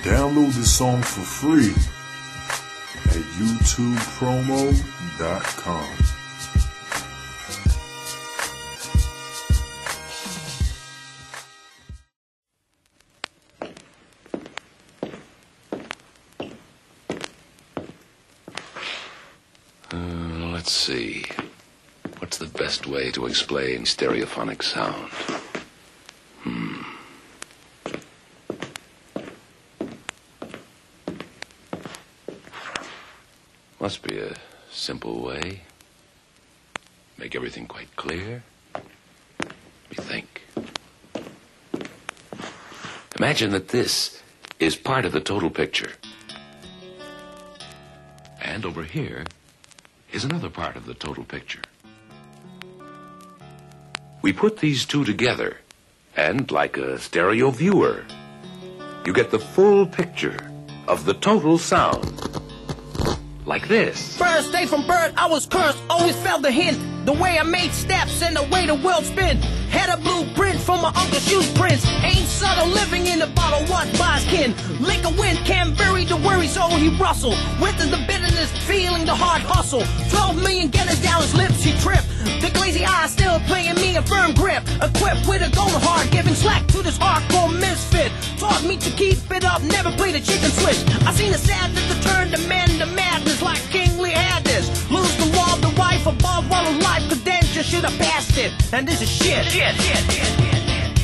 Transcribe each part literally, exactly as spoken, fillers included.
Download the song for free at youtube promo dot com. Uh, let's see. What's the best way to explain stereophonic sound? Hmm. Must be a simple way. Make everything quite clear. Let me think. Imagine that this is part of the total picture. And over here is another part of the total picture. We put these two together, and like a stereo viewer, you get the full picture of the total sound. Like this. First day from birth, I was cursed, always felt the hint. The way I made steps and the way the world spin. Had a blueprint from my uncle's shoe prints. Ain't subtle, living in a bottle, watch by his kin. Lick a wind, can't bury the worries, so he rustled. Within the bitterness, feeling the hard hustle. Twelve million guineas down his lips, he tripped. The glazy eyes still playing me a firm grip. Equipped with a golden heart, giving slack to this hardcore misfit. Taught me to keep it up, never play the chicken switch. I seen the sadness to turn the man to madness like King Lee had this. Lose the law, the wife above all of life, credentials should have passed it. And this is shit. Shit, shit, shit, shit.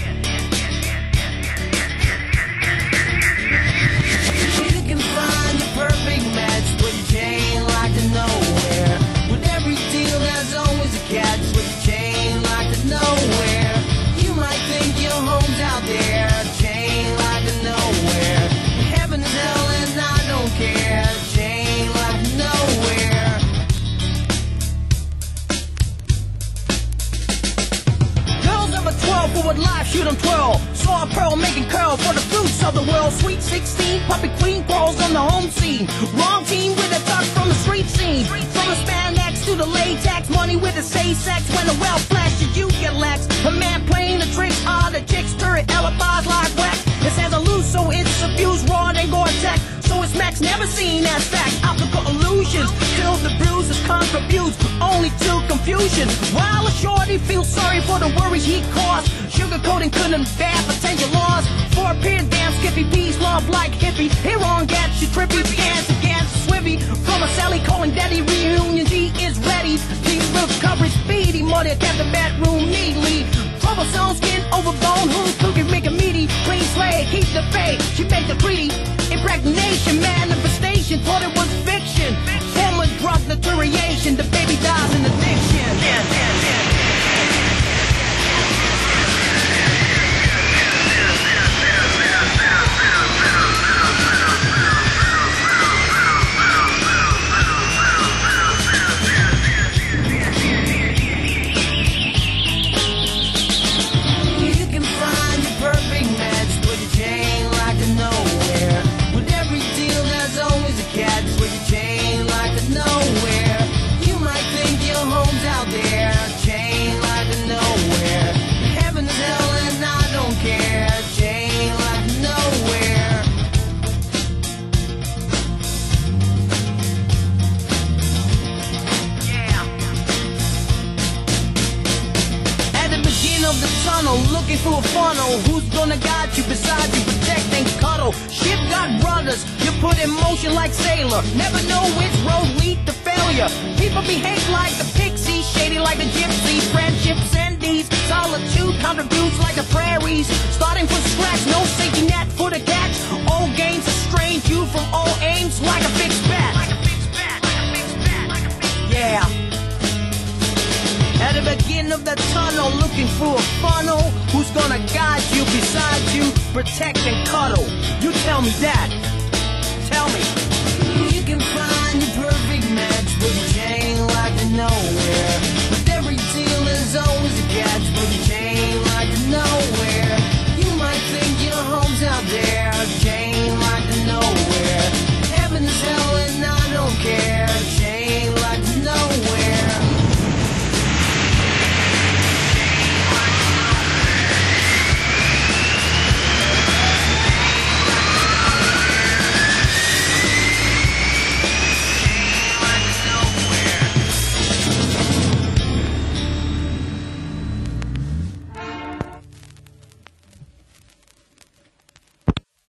You can find the perfect match, but you ain't like to nowhere. With every deal, there's always a catch, but you ain't like to nowhere. You might think your home's out there, but you ain't like to nowhere. Heaven is hell and I don't care, you ain't like to nowhere. Girls of a twelve who would live shoot on twelve. Saw a pearl making curl for the fruits of the world. Sweet sixteen, puppy queen balls on the home scene. Wrong team with a touch from the street scene. From the spandex to the latex, money with the say sex. When the well flashes, you get lax. A man playing the tricks, ah, the chicks turret alibis like wax. It says a loose, so it's abused, raw and Gore-Tex. So it's Max never seen as fact. Optical illusions, till the bruises contributes only to confusion. While a shorty feels sorry for the worries he caused. Sugarcoating couldn't bear potential loss. For a period, damn skippy peace, love like hippie. Here on gets you trippy, dance against Swivy. From a Sally calling daddy reunion, G is ready. Deep recovery speedy, mother kept the bedroom neatly. Troublesome skin over bone, who's cooking, make a meaty. Clean slate, keep the faith, she made the treaty. Impregnation, manifestation, thought it was fiction. Former drug deterioration, the baby dies in addiction. Yeah, yeah, yeah. Of the tunnel, looking through a funnel. Who's gonna guide you beside you, protect and cuddle? Ship got brothers, you put in motion like sailor. Never know which road lead to failure. People behave like the pixies, shady like the gypsies. Friendships and these solitude contributes like the prairies. Starting from scratch, no safety net for the catch. Old games estrange you from all aims like a fixed bat. Like a fixed bat, like a fixed bat, like a fixed bat. Yeah. At the beginning of the tunnel, looking through a funnel. Who's gonna guide you beside you, protect and cuddle? You tell me that.